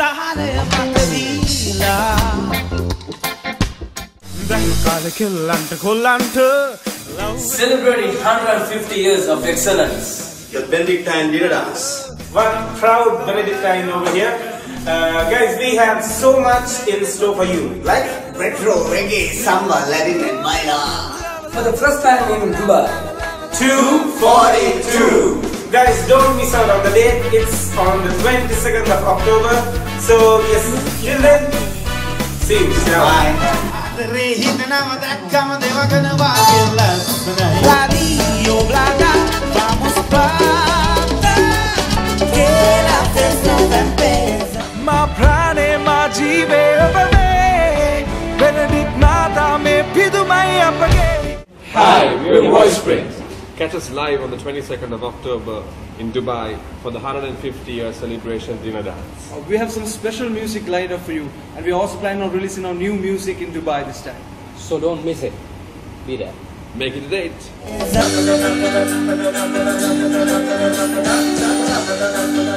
Celebrating 150 years of excellence. The Benedictine Deira dance. One proud Benedictine over here. Guys, we have so much in store for you. Like retro, reggae, samba, Latin and minor. For the first time in Dubai. 242. Guys, don't miss out on the date. It's on the 22nd of October. So yes, till then, see you. Bye. Ma prane ma jive apane Benedict nata me pidu mai apage. Hi, we're VOICEPRINT. Catch us live on the 22nd of October in Dubai for the 150-year celebration dinner dance. We have some special music lined up for you, and we're also planning on releasing our new music in Dubai this time. So don't miss it. Be there. Make it a date.